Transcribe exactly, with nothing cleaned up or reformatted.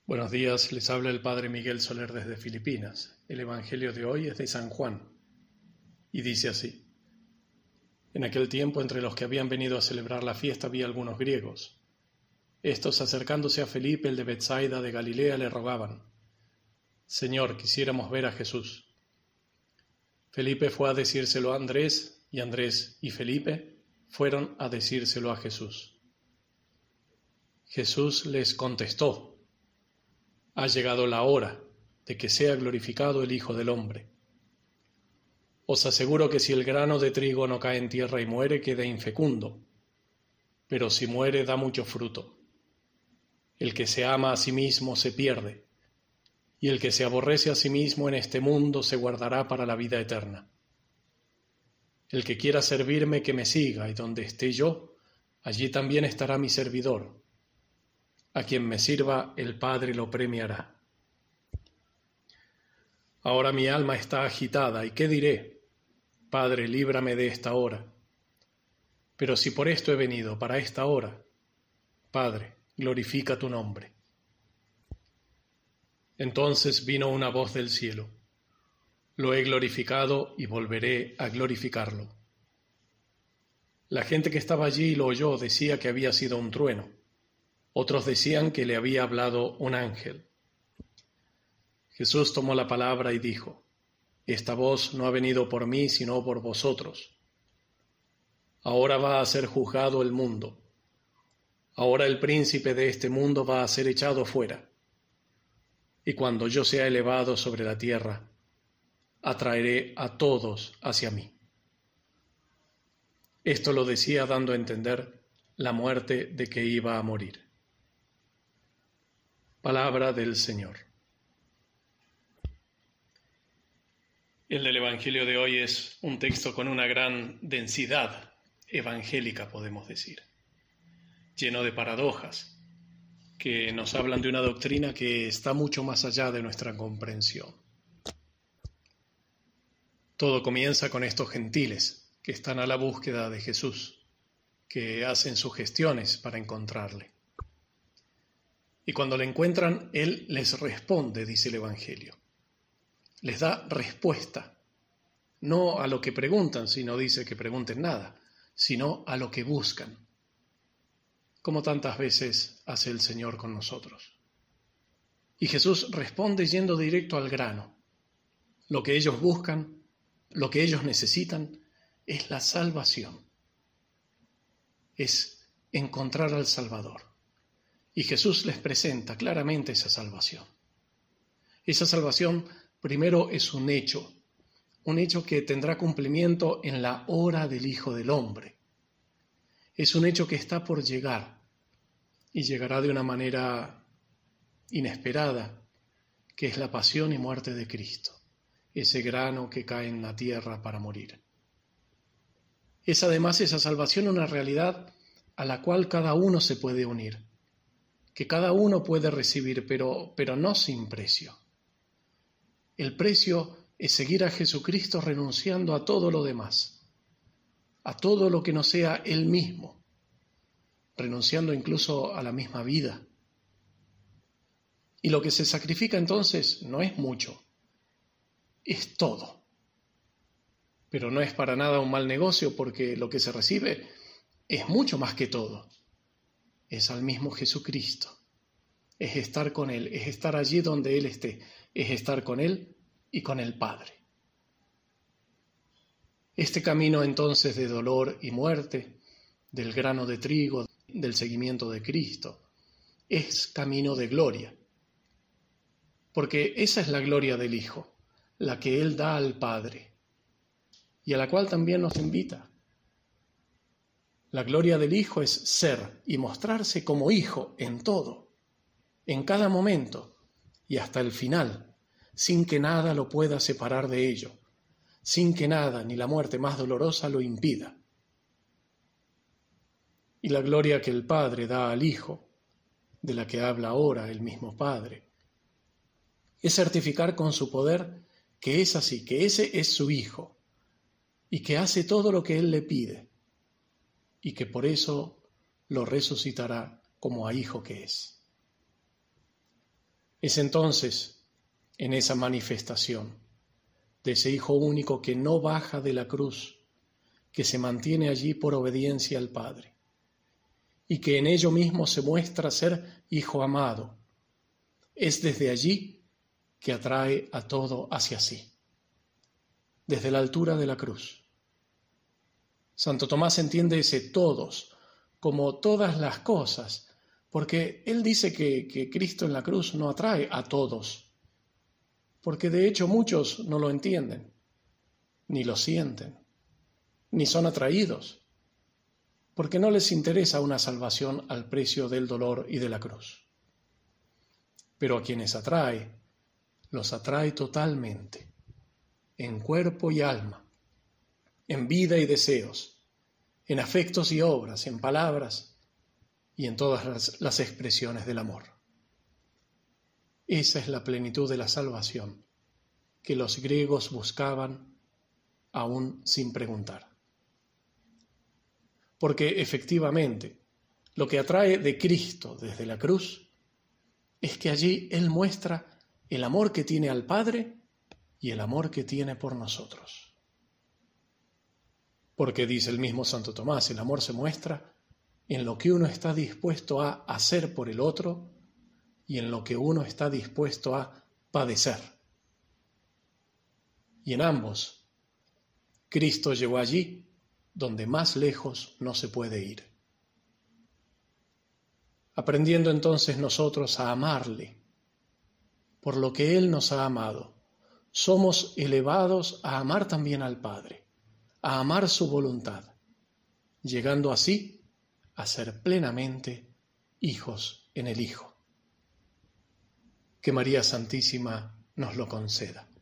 Buenos días, les habla el Padre Miguel Soler desde Filipinas. El Evangelio de hoy es de San Juan y dice así: En aquel tiempo, entre los que habían venido a celebrar la fiesta había algunos griegos. Estos, acercándose a Felipe, el de Betsaida de Galilea, le rogaban: Señor, quisiéramos ver a Jesús. Felipe fue a decírselo a Andrés, y Andrés y Felipe fueron a decírselo a Jesús. Jesús les contestó: Ha llegado la hora de que sea glorificado el Hijo del Hombre. Os aseguro que si el grano de trigo no cae en tierra y muere, queda infecundo, pero si muere da mucho fruto. El que se ama a sí mismo se pierde, y el que se aborrece a sí mismo en este mundo se guardará para la vida eterna. El que quiera servirme, que me siga, y donde esté yo, allí también estará mi servidor. A quien me sirva, el Padre lo premiará. Ahora mi alma está agitada, ¿y qué diré? Padre, líbrame de esta hora. Pero si por esto he venido, para esta hora, Padre, glorifica tu nombre. Entonces vino una voz del cielo: Lo he glorificado y volveré a glorificarlo. La gente que estaba allí lo oyó, decía que había sido un trueno. Otros decían que le había hablado un ángel. Jesús tomó la palabra y dijo: Esta voz no ha venido por mí, sino por vosotros. Ahora va a ser juzgado el mundo. Ahora el príncipe de este mundo va a ser echado fuera. Y cuando yo sea elevado sobre la tierra, atraeré a todos hacia mí. Esto lo decía dando a entender la muerte de que iba a morir. Palabra del Señor. El del Evangelio de hoy es un texto con una gran densidad evangélica, podemos decir, lleno de paradojas que nos hablan de una doctrina que está mucho más allá de nuestra comprensión. Todo comienza con estos gentiles que están a la búsqueda de Jesús, que hacen sus gestiones para encontrarle. Y cuando le encuentran, Él les responde, dice el Evangelio. Les da respuesta, no a lo que preguntan, sino dice que pregunten nada, sino a lo que buscan, como tantas veces hace el Señor con nosotros. Y Jesús responde yendo directo al grano. Lo que ellos buscan, lo que ellos necesitan, es la salvación, es encontrar al Salvador. Y Jesús les presenta claramente esa salvación. Esa salvación primero es un hecho, un hecho que tendrá cumplimiento en la hora del Hijo del Hombre. Es un hecho que está por llegar y llegará de una manera inesperada, que es la pasión y muerte de Cristo, ese grano que cae en la tierra para morir. Es además esa salvación una realidad a la cual cada uno se puede unir, que cada uno puede recibir, pero, pero no sin precio. El precio es seguir a Jesucristo renunciando a todo lo demás, a todo lo que no sea Él mismo, renunciando incluso a la misma vida. Y lo que se sacrifica entonces no es mucho, es todo. Pero no es para nada un mal negocio, porque lo que se recibe es mucho más que todo. Es al mismo Jesucristo, es estar con Él, es estar allí donde Él esté, es estar con Él y con el Padre. Este camino entonces de dolor y muerte, del grano de trigo, del seguimiento de Cristo, es camino de gloria, porque esa es la gloria del Hijo, la que Él da al Padre, y a la cual también nos invita. La gloria del Hijo es ser y mostrarse como Hijo en todo, en cada momento y hasta el final, sin que nada lo pueda separar de ello, sin que nada, ni la muerte más dolorosa, lo impida. Y la gloria que el Padre da al Hijo, de la que habla ahora el mismo Padre, es certificar con su poder que es así, que ese es su Hijo, y que hace todo lo que Él le pide, y que por eso lo resucitará como a Hijo que es. Es entonces, en esa manifestación de ese Hijo único que no baja de la cruz, que se mantiene allí por obediencia al Padre, y que en ello mismo se muestra ser Hijo amado, es desde allí que atrae a todo hacia sí, desde la altura de la cruz. Santo Tomás entiende ese todos como todas las cosas, porque él dice que, que Cristo en la cruz no atrae a todos, porque de hecho muchos no lo entienden, ni lo sienten, ni son atraídos, porque no les interesa una salvación al precio del dolor y de la cruz. Pero a quienes atrae, los atrae totalmente, en cuerpo y alma, en vida y deseos, en afectos y obras, en palabras y en todas las, las expresiones del amor. Esa es la plenitud de la salvación que los griegos buscaban aún sin preguntar. Porque efectivamente, lo que atrae de Cristo desde la cruz es que allí Él muestra el amor que tiene al Padre y el amor que tiene por nosotros. Porque dice el mismo Santo Tomás, el amor se muestra en lo que uno está dispuesto a hacer por el otro y en lo que uno está dispuesto a padecer. Y en ambos, Cristo llegó allí donde más lejos no se puede ir. Aprendiendo entonces nosotros a amarle por lo que Él nos ha amado, somos elevados a amar también al Padre, a amar su voluntad, llegando así a ser plenamente hijos en el Hijo. Que María Santísima nos lo conceda.